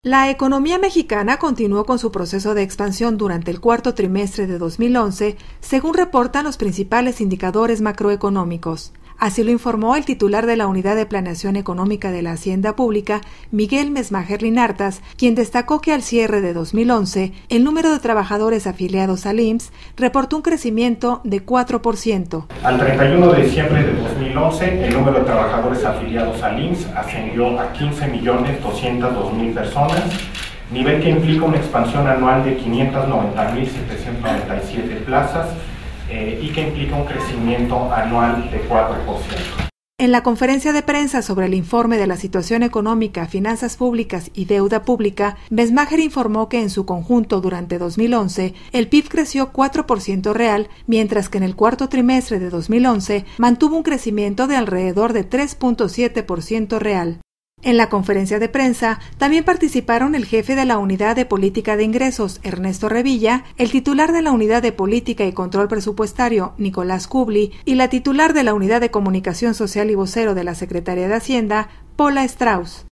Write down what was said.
La economía mexicana continuó con su proceso de expansión durante el cuarto trimestre de 2011, según reportan los principales indicadores macroeconómicos. Así lo informó el titular de la Unidad de Planeación Económica de la Hacienda Pública, Miguel Mesmajer Linartas, quien destacó que al cierre de 2011, el número de trabajadores afiliados al IMSS reportó un crecimiento de 4%. Al 31 de diciembre de 2011, el número de trabajadores afiliados al IMSS ascendió a 15.202.000 personas, nivel que implica una expansión anual de 590.797 plazas, y que implica un crecimiento anual de 4%. En la conferencia de prensa sobre el informe de la situación económica, finanzas públicas y deuda pública, Mesmajer informó que en su conjunto durante 2011 el PIB creció 4% real, mientras que en el cuarto trimestre de 2011 mantuvo un crecimiento de alrededor de 3.7% real. En la conferencia de prensa también participaron el jefe de la Unidad de Política de Ingresos, Ernesto Revilla, el titular de la Unidad de Política y Control Presupuestario, Nicolás Kubli, y la titular de la Unidad de Comunicación Social y vocero de la Secretaría de Hacienda, Paula Strauss.